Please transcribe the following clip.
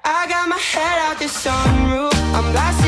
I got my head out the sunroof, I'm blasting